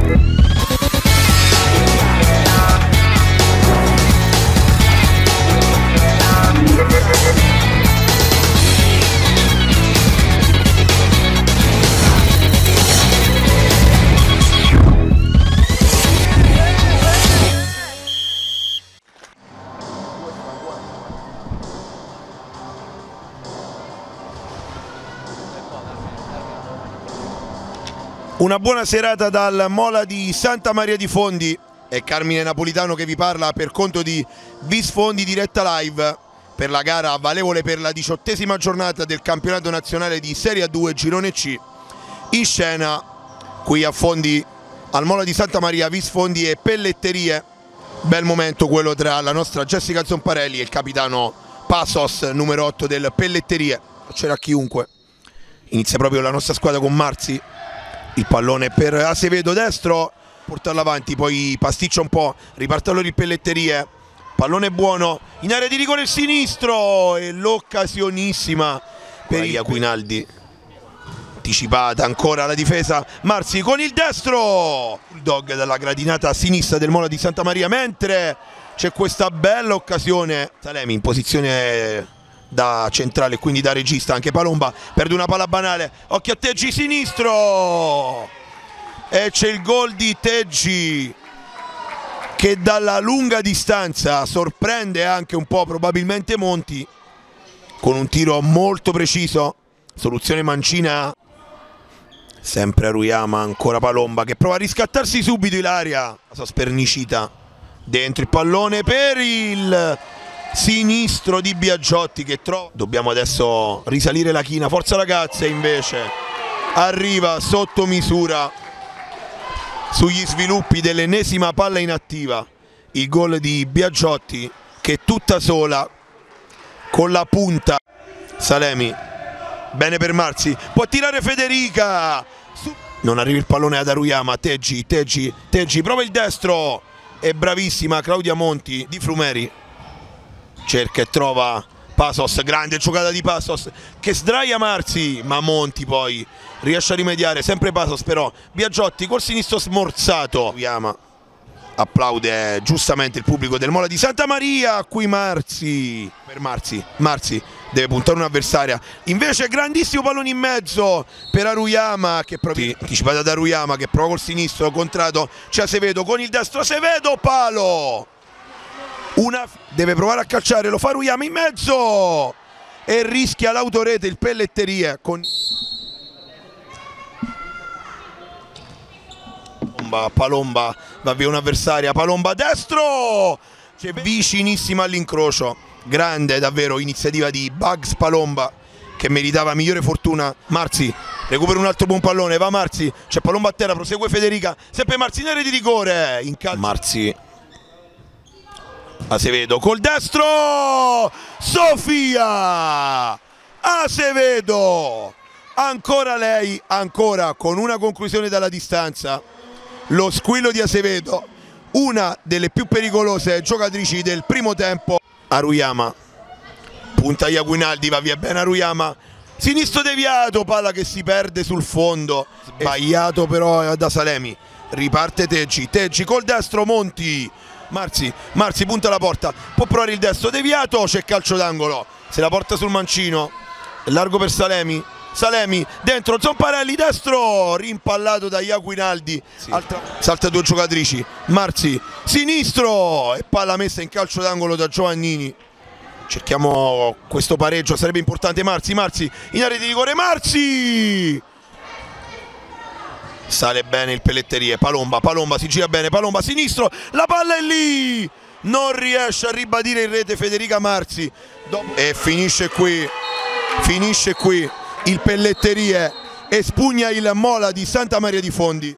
Una buona serata dal Mola di Santa Maria di Fondi. È Carmine Napolitano che vi parla per conto di Visfondi diretta live per la gara valevole per la 18ª giornata del campionato nazionale di Serie A2 Girone C. In scena qui a Fondi, al Mola di Santa Maria, Visfondi e Pelletterie. Bel momento quello tra la nostra Jessica Zomparelli e il capitano Passos, numero 8 del Pelletterie. C'era chiunque. Inizia proprio la nostra squadra con Marzi. Il pallone per Acevedo destro, portarlo avanti, poi pasticcia un po', riparte allora il Pelletterie, pallone buono, in area di rigore il sinistro e l'occasionissima per Iaquinaldi, anticipata ancora la difesa, Marzi con il destro, il dog dalla gradinata a sinistra del Mola di Santa Maria, mentre c'è questa bella occasione, Salemi in posizione da centrale, quindi da regista, anche Palomba perde una palla banale, occhio a Teggi sinistro e c'è il gol di Teggi che dalla lunga distanza sorprende anche un po' probabilmente Monti con un tiro molto preciso, soluzione mancina, sempre Aruyama, ancora Palomba che prova a riscattarsi subito Ilaria, la sua spernicita dentro il pallone per il sinistro di Biagiotti che trova. Dobbiamo adesso risalire la china, forza ragazze, invece arriva sotto misura sugli sviluppi dell'ennesima palla inattiva il gol di Biagiotti che tutta sola con la punta. Salemi, bene per Marzi, può tirare Federica, non arriva il pallone ad Aruyama, Teggi prova il destro, è bravissima Claudia Monti di Frumeri, cerca e trova Passos, grande giocata di Passos che sdraia Marzi, ma Monti poi riesce a rimediare, sempre Passos però, Biagiotti col sinistro smorzato, Aruyama applaude giustamente il pubblico del Mola di Santa Maria, qui Marzi, per Marzi deve puntare un'avversaria, invece grandissimo pallone in mezzo per Aruyama che proprio anticipata da Aruyama che prova col sinistro, contrato, c'è Acevedo con il destro, Acevedo, palo! Deve provare a calciare, lo fa Aruyama in mezzo e rischia l'autorete il Pelletterie con Palomba, va via un'avversaria, Palomba destro, vicinissima all'incrocio, grande davvero iniziativa di Bugs Palomba che meritava migliore fortuna. Marzi recupera un altro buon pallone, va Marzi, c'è Palomba a terra, prosegue Federica, sempre Marzi in area di rigore, in calcio Marzi, Acevedo col destro, Sofia Acevedo, ancora lei, ancora con una conclusione dalla distanza, lo squillo di Acevedo, una delle più pericolose giocatrici del primo tempo. Aruyama punta Iaquinaldi, va via bene Aruyama, sinistro deviato, palla che si perde sul fondo, sbagliato però da Salemi, riparte Teggi col destro, Monti, Marzi punta la porta, può provare il destro deviato, c'è calcio d'angolo, se la porta sul mancino, largo per Salemi dentro, Zomparelli destro, rimpallato da Iaquinaldi, salta due giocatrici, Marzi sinistro e palla messa in calcio d'angolo da Giovannini. Cerchiamo questo pareggio, sarebbe importante. Marzi in area di rigore, Marzi sale bene il Pelletterie, Palomba si gira bene, Palomba sinistro, la palla è lì, non riesce a ribadire in rete Federica Marzi e finisce qui il Pelletterie, espugna il Mola di Santa Maria di Fondi.